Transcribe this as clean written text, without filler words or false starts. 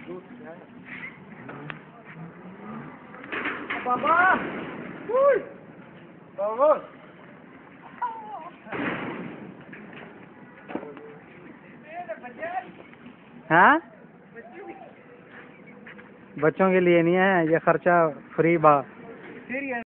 बाबा हाँ, बच्चों के लिए नहीं है ये खर्चा फ्री बा।